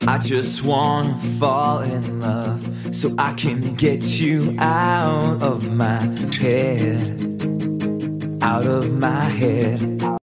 I just wanna fall in love so I can get you out of my head, out of my head.